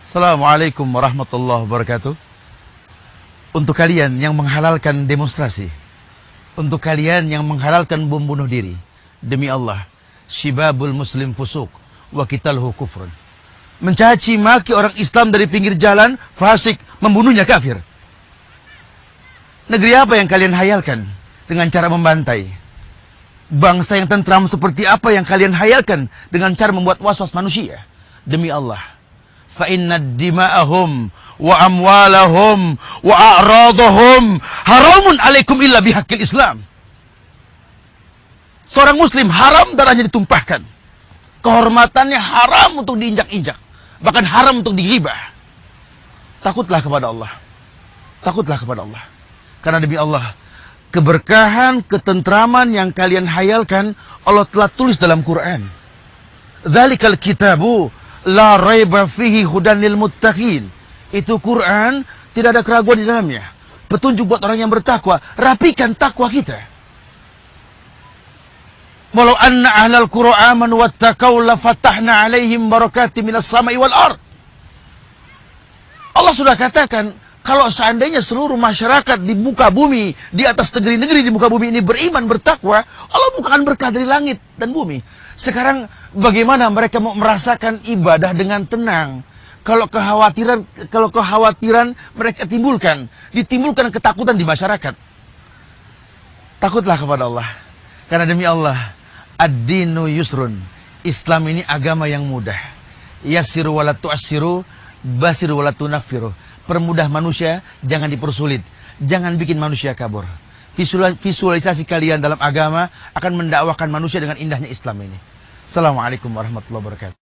Assalamualaikum warahmatullahi wabarakatuh. Untuk kalian yang menghalalkan demonstrasi, untuk kalian yang menghalalkan bom bunuh diri, demi Allah, syibabul muslim fusuk wa qitalhu kufrun. Mencaci maki orang Islam dari pinggir jalan, fasik, membunuhnya kafir. Negeri apa yang kalian hayalkan dengan cara membantai? Bangsa yang tentram seperti apa yang kalian hayalkan dengan cara membuat was-was manusia? Demi Allah, fa inna dima'ahum wa amwalahum wa a'radahum haramun alaikum illa bihaqqil Islam. Seorang muslim haram darahnya ditumpahkan. Kehormatannya haram untuk diinjak-injak, bahkan haram untuk digibah. Takutlah kepada Allah. Takutlah kepada Allah. Karena demi Allah, keberkahan, ketentraman yang kalian hayalkan Allah telah tulis dalam Quran. Dzalikal kitabu la raiba fihi hudan lil muttaqin. Itu Quran, tidak ada keraguan di dalamnya. Petunjuk buat orang yang bertakwa. Rapikan takwa kita. Walau anna ahlal qura amanu wattaqau la fatahna alaihim barakatim minas sama'i wal ard. Allah sudah katakan, kalau seandainya seluruh masyarakat di muka bumi, di atas negeri-negeri di muka bumi ini beriman, bertakwa, Allah bukakan berkah dari langit dan bumi. Sekarang bagaimana mereka mau merasakan ibadah dengan tenang? Kalau kekhawatiran mereka ditimbulkan ketakutan di masyarakat. Takutlah kepada Allah. Karena demi Allah, ad-dinu yusrun. Islam ini agama yang mudah. Yassiru wa la tu'assiru, basiru wa la tunaffiru. Permudah manusia, jangan dipersulit. Jangan bikin manusia kabur. Visualisasi kalian dalam agama akan mendakwakan manusia dengan indahnya Islam ini. Assalamualaikum warahmatullahi wabarakatuh.